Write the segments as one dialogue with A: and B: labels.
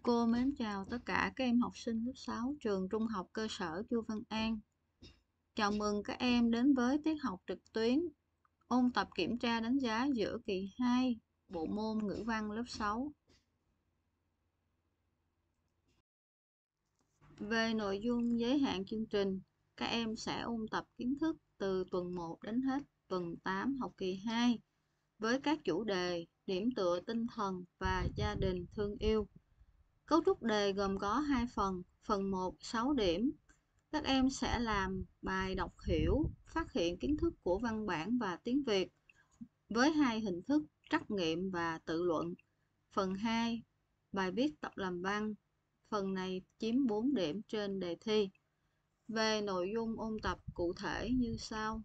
A: Cô mến chào tất cả các em học sinh lớp 6 trường Trung học cơ sở Chu Văn An. Chào mừng các em đến với tiết học trực tuyến ôn tập kiểm tra đánh giá giữa kỳ 2 bộ môn ngữ văn lớp 6. Về nội dung giới hạn chương trình, các em sẽ ôn tập kiến thức từ tuần 1 đến hết tuần 8 học kỳ 2 với các chủ đề điểm tựa tinh thần và gia đình thương yêu. Cấu trúc đề gồm có 2 phần. Phần 1 6 điểm. Các em sẽ làm bài đọc hiểu, phát hiện kiến thức của văn bản và tiếng Việt với hai hình thức trắc nghiệm và tự luận. Phần 2 bài viết tập làm văn. Phần này chiếm 4 điểm trên đề thi. Về nội dung ôn tập cụ thể như sau.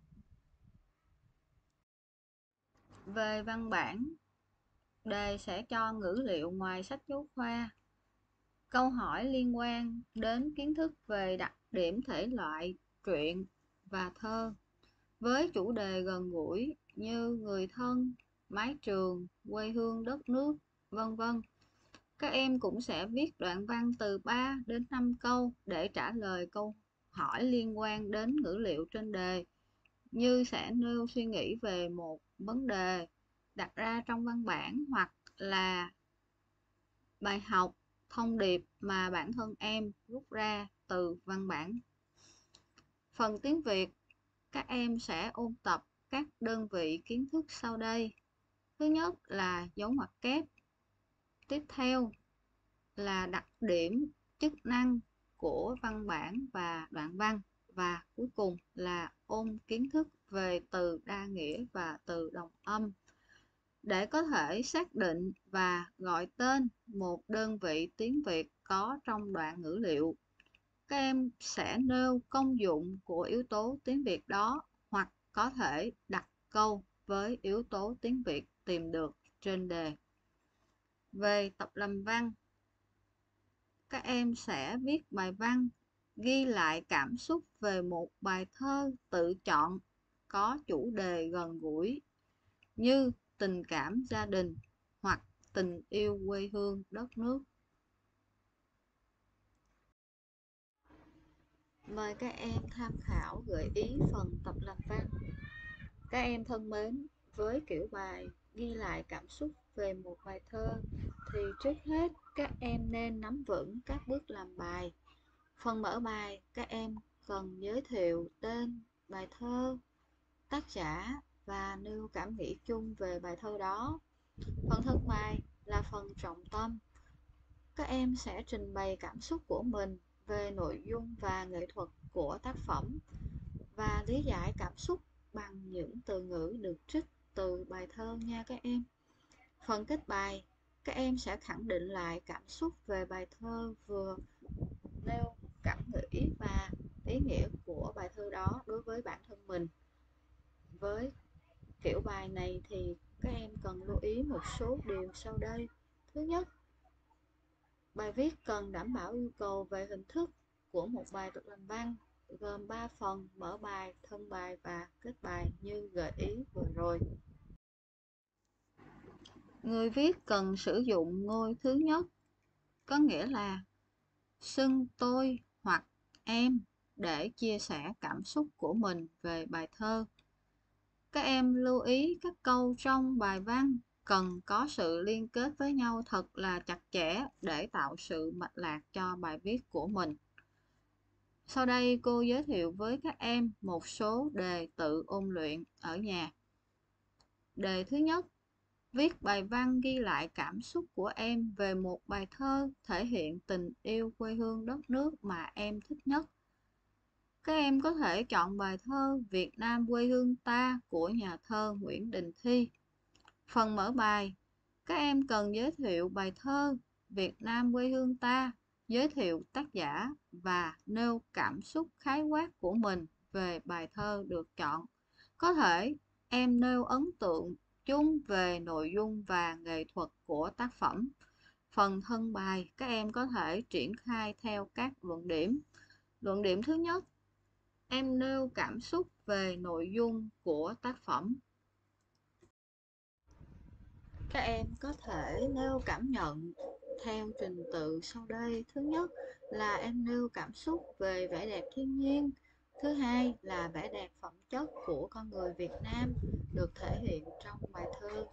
A: Về văn bản, đề sẽ cho ngữ liệu ngoài sách giáo khoa. Câu hỏi liên quan đến kiến thức về đặc điểm thể loại truyện và thơ với chủ đề gần gũi như người thân, mái trường, quê hương đất nước, vân vân. Các em cũng sẽ viết đoạn văn từ 3 đến 5 câu để trả lời câu hỏi liên quan đến ngữ liệu trên đề, như sẽ nêu suy nghĩ về một vấn đề đặt ra trong văn bản hoặc là bài học, thông điệp mà bản thân em rút ra từ văn bản. Phần tiếng Việt, các em sẽ ôn tập các đơn vị kiến thức sau đây. Thứ nhất là dấu ngoặc kép. Tiếp theo là đặc điểm, chức năng của văn bản và đoạn văn. Và cuối cùng là ôn kiến thức về từ đa nghĩa và từ đồng âm. Để có thể xác định và gọi tên một đơn vị tiếng Việt có trong đoạn ngữ liệu, các em sẽ nêu công dụng của yếu tố tiếng Việt đó hoặc có thể đặt câu với yếu tố tiếng Việt tìm được trên đề. Về tập làm văn, các em sẽ viết bài văn, ghi lại cảm xúc về một bài thơ tự chọn có chủ đề gần gũi như tình cảm gia đình hoặc tình yêu quê hương đất nước. Mời các em tham khảo gợi ý phần tập làm văn. Các em thân mến, với kiểu bài ghi lại cảm xúc về một bài thơ thì trước hết các em nên nắm vững các bước làm bài. Phần mở bài, các em cần giới thiệu tên bài thơ, tác giả và nêu cảm nghĩ chung về bài thơ đó. Phần thân bài là phần trọng tâm. Các em sẽ trình bày cảm xúc của mình về nội dung và nghệ thuật của tác phẩm và lý giải cảm xúc bằng những từ ngữ được trích từ bài thơ nha các em. Phần kết bài, các em sẽ khẳng định lại cảm xúc về bài thơ, vừa nêu cảm nghĩ và ý nghĩa của bài thơ đó đối với bản thân mình. Với kiểu bài này thì các em cần lưu ý một số điều sau đây. Thứ nhất, bài viết cần đảm bảo yêu cầu về hình thức của một bài tập làm văn, gồm 3 phần: mở bài, thân bài và kết bài như gợi ý vừa rồi. Người viết cần sử dụng ngôi thứ nhất, có nghĩa là xưng tôi hoặc em để chia sẻ cảm xúc của mình về bài thơ. Các em lưu ý các câu trong bài văn cần có sự liên kết với nhau thật là chặt chẽ để tạo sự mạch lạc cho bài viết của mình. Sau đây cô giới thiệu với các em một số đề tự ôn luyện ở nhà. Đề thứ nhất, viết bài văn ghi lại cảm xúc của em về một bài thơ thể hiện tình yêu quê hương đất nước mà em thích nhất. Các em có thể chọn bài thơ Việt Nam quê hương ta của nhà thơ Nguyễn Đình Thi. Phần mở bài, các em cần giới thiệu bài thơ Việt Nam quê hương ta, giới thiệu tác giả và nêu cảm xúc khái quát của mình về bài thơ được chọn. Có thể em nêu ấn tượng chung về nội dung và nghệ thuật của tác phẩm. Phần thân bài, các em có thể triển khai theo các luận điểm. Luận điểm thứ nhất, em nêu cảm xúc về nội dung của tác phẩm. Các em có thể nêu cảm nhận theo trình tự sau đây. Thứ nhất là em nêu cảm xúc về vẻ đẹp thiên nhiên. Thứ hai là vẻ đẹp phẩm chất của con người Việt Nam được thể hiện trong bài thơ.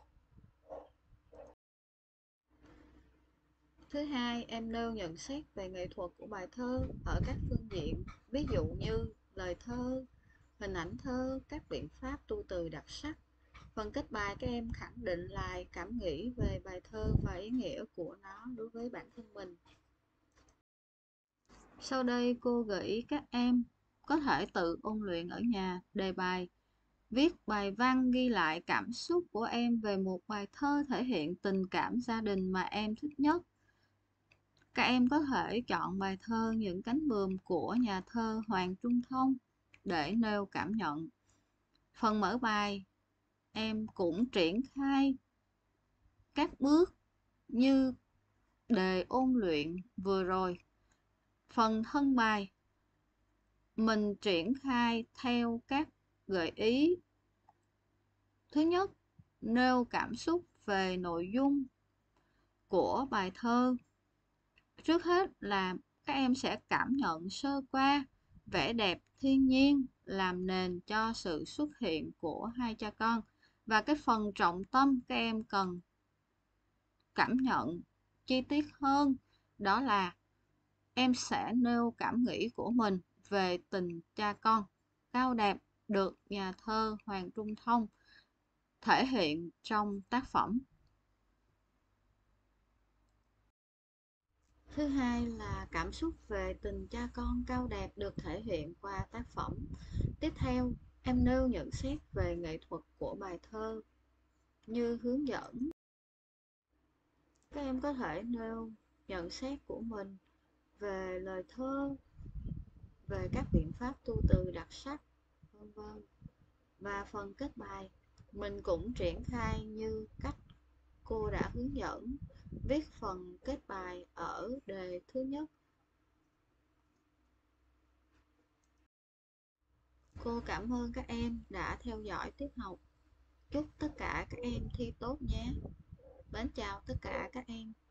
A: Thứ hai, em nêu nhận xét về nghệ thuật của bài thơ ở các phương diện, ví dụ như lời thơ, hình ảnh thơ, các biện pháp tu từ đặc sắc. Phần kết bài các em khẳng định lại cảm nghĩ về bài thơ và ý nghĩa của nó đối với bản thân mình. Sau đây cô gợi ý các em có thể tự ôn luyện ở nhà đề bài, viết bài văn ghi lại cảm xúc của em về một bài thơ thể hiện tình cảm gia đình mà em thích nhất. Các em có thể chọn bài thơ Những cánh buồm của nhà thơ Hoàng Trung Thông để nêu cảm nhận. Phần mở bài, em cũng triển khai các bước như đề ôn luyện vừa rồi. Phần thân bài, mình triển khai theo các gợi ý. Thứ nhất, nêu cảm xúc về nội dung của bài thơ. Trước hết là các em sẽ cảm nhận sơ qua vẻ đẹp thiên nhiên làm nền cho sự xuất hiện của hai cha con. Và cái phần trọng tâm các em cần cảm nhận chi tiết hơn, đó là em sẽ nêu cảm nghĩ của mình về tình cha con cao đẹp được nhà thơ Hoàng Trung Thông thể hiện trong tác phẩm. Thứ hai là cảm xúc về tình cha con cao đẹp được thể hiện qua tác phẩm. Tiếp theo, em nêu nhận xét về nghệ thuật của bài thơ như hướng dẫn. Các em có thể nêu nhận xét của mình về lời thơ, về các biện pháp tu từ đặc sắc, vân vân. Và phần kết bài, mình cũng triển khai như cách cô đã hướng dẫn, viết phần kết bài ở đề thứ nhất. Cô cảm ơn các em đã theo dõi tiết học. Chúc tất cả các em thi tốt nhé. Mến chào tất cả các em.